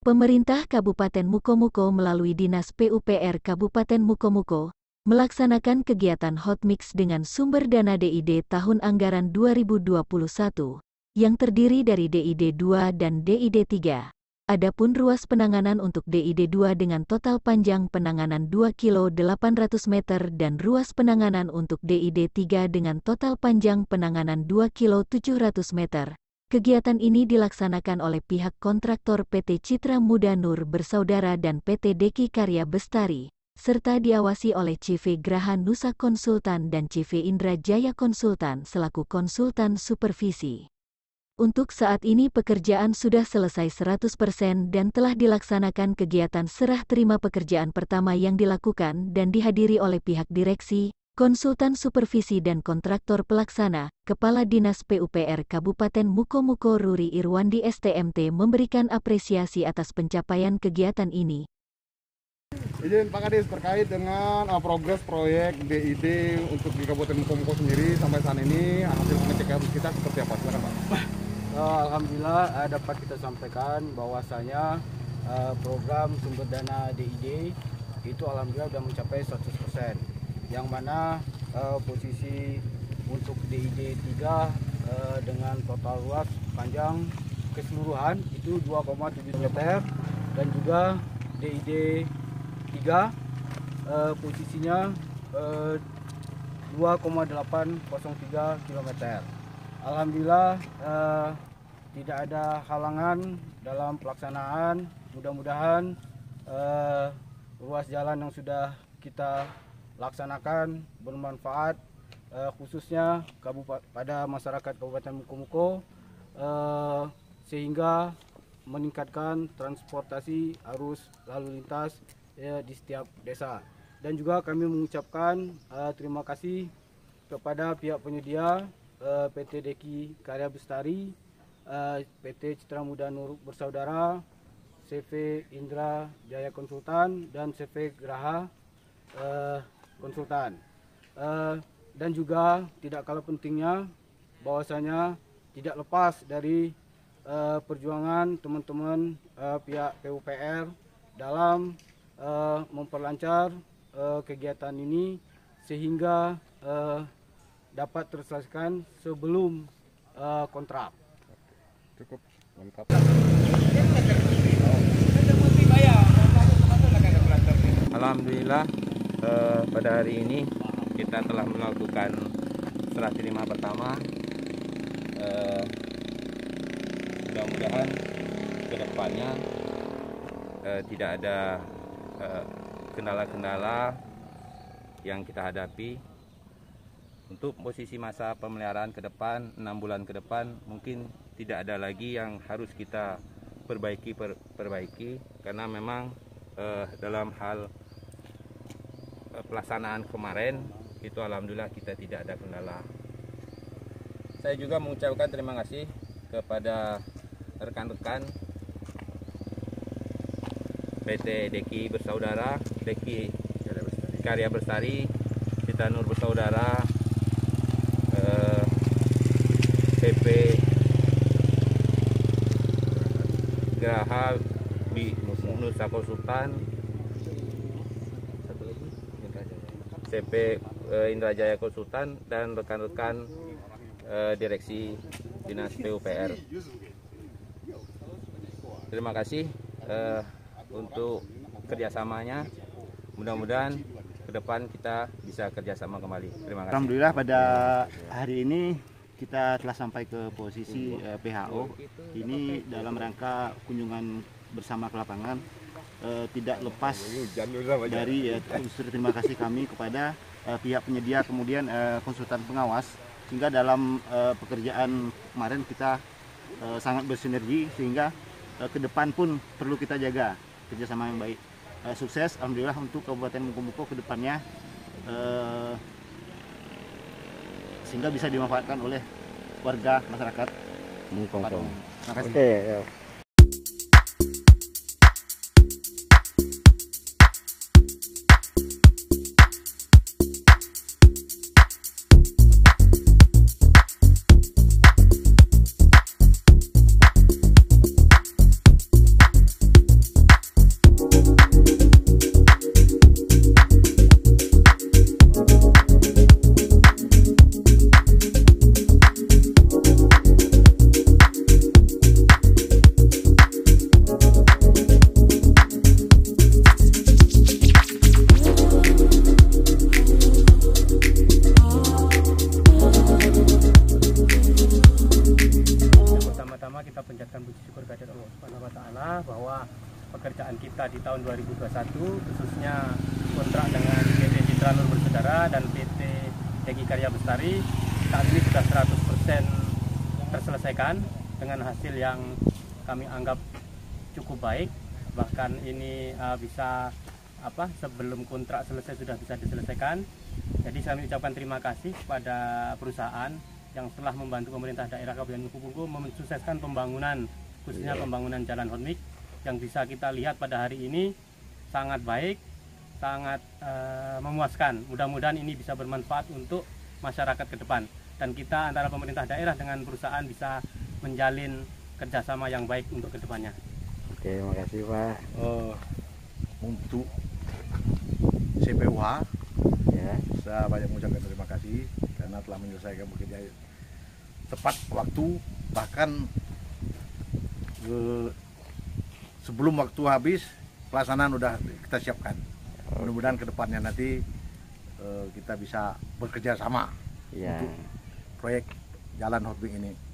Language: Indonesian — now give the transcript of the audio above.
Pemerintah Kabupaten Mukomuko melalui Dinas PUPR Kabupaten Mukomuko melaksanakan kegiatan Hot Mix dengan sumber dana DID tahun anggaran 2021 yang terdiri dari DID 2 dan DID 3. Adapun ruas penanganan untuk DID 2 dengan total panjang penanganan 2 km 800 meter dan ruas penanganan untuk DID 3 dengan total panjang penanganan 2 km 700 meter. Kegiatan ini dilaksanakan oleh pihak kontraktor PT Citra Muda Nur Bersaudara dan PT Deki Karya Bestari, serta diawasi oleh CV Graha Nusa Konsultan dan CV Indra Jaya Konsultan selaku konsultan supervisi. Untuk saat ini pekerjaan sudah selesai 100% dan telah dilaksanakan kegiatan serah terima pekerjaan pertama yang dilakukan dan dihadiri oleh pihak direksi, konsultan supervisi dan kontraktor pelaksana. Kepala Dinas PUPR Kabupaten Mukomuko Ruri Irwandi STMT memberikan apresiasi atas pencapaian kegiatan ini. Izin Pak Kadis terkait dengan progres proyek DID untuk di Kabupaten Mukomuko sendiri sampai saat ini hasil pengecekan kita seperti apa? Silakan Pak. Alhamdulillah dapat kita sampaikan bahwasanya program sumber dana DID itu alhamdulillah sudah mencapai 100%. Yang mana posisi untuk DID 3 dengan total luas panjang keseluruhan itu 2,7 meter dan juga DID 3 posisinya 2,803 km. Alhamdulillah tidak ada halangan dalam pelaksanaan. Mudah-mudahan ruas jalan yang sudah kita laksanakan bermanfaat khususnya pada masyarakat Kabupaten Mukomuko sehingga meningkatkan transportasi arus lalu lintas di setiap desa. Dan juga kami mengucapkan terima kasih kepada pihak penyedia PT Deki Karya Bestari, PT Citra Muda Nur Bersaudara, CV Indra Jaya Konsultan dan CV Graha Konsultan. Dan juga tidak kalah pentingnya bahwasanya tidak lepas dari perjuangan teman-teman pihak PUPR dalam memperlancar kegiatan ini sehingga dapat terselesaikan sebelum kontrak. Cukup lengkap. Alhamdulillah pada hari ini kita telah melakukan serah terima pertama. Mudah-mudahan kedepannya tidak ada kendala-kendala yang kita hadapi. Untuk posisi masa pemeliharaan ke depan 6 bulan ke depan mungkin tidak ada lagi yang harus kita perbaiki karena memang dalam hal pelaksanaan kemarin itu alhamdulillah kita tidak ada kendala. Saya juga mengucapkan terima kasih kepada rekan-rekan PT Deki Bersaudara, Deki Karya Bestari, Citra Nur Bersaudara, PP Graha Nusa Konsultan, CP Indra Jaya Konsultan dan rekan-rekan direksi Dinas PUPR. Terima kasih untuk kerjasamanya. Mudah-mudahan ke depan kita bisa kerjasama kembali. Terima kasih. Alhamdulillah pada hari ini kita telah sampai ke posisi PHO. Ini dalam rangka kunjungan bersama ke lapangan. Tidak lepas dari unsur terima kasih kami kepada pihak penyedia, kemudian konsultan pengawas, sehingga dalam pekerjaan kemarin kita sangat bersinergi sehingga ke depan pun perlu kita jaga kerjasama yang baik. Sukses alhamdulillah untuk Kabupaten Mukomuko ke depannya sehingga bisa dimanfaatkan oleh warga masyarakat Mukomuko. Terima kasih. tahun 2021, khususnya kontrak dengan PT Citra Nur Bersaudara dan PT Egi Karya Bestari saat ini sudah 100% terselesaikan dengan hasil yang kami anggap cukup baik. Bahkan ini bisa sebelum kontrak selesai sudah bisa diselesaikan. Jadi kami ucapkan terima kasih kepada perusahaan yang telah membantu pemerintah daerah Kabupaten Mukomuko mensukseskan pembangunan, khususnya pembangunan jalan hot mix yang bisa kita lihat pada hari ini sangat baik, sangat memuaskan. Mudah-mudahan ini bisa bermanfaat untuk masyarakat ke depan, dan kita antara pemerintah daerah dengan perusahaan bisa menjalin kerjasama yang baik untuk kedepannya. Oke, terima kasih Pak. Untuk CPUH, Ya, saya banyak mengucapkan terima kasih karena telah menyelesaikan bekerja tepat waktu, bahkan sebelum waktu habis pelaksanaan sudah kita siapkan. Mudah-mudahan kedepannya nanti kita bisa bekerja sama ya. untuk proyek jalan hot mix ini.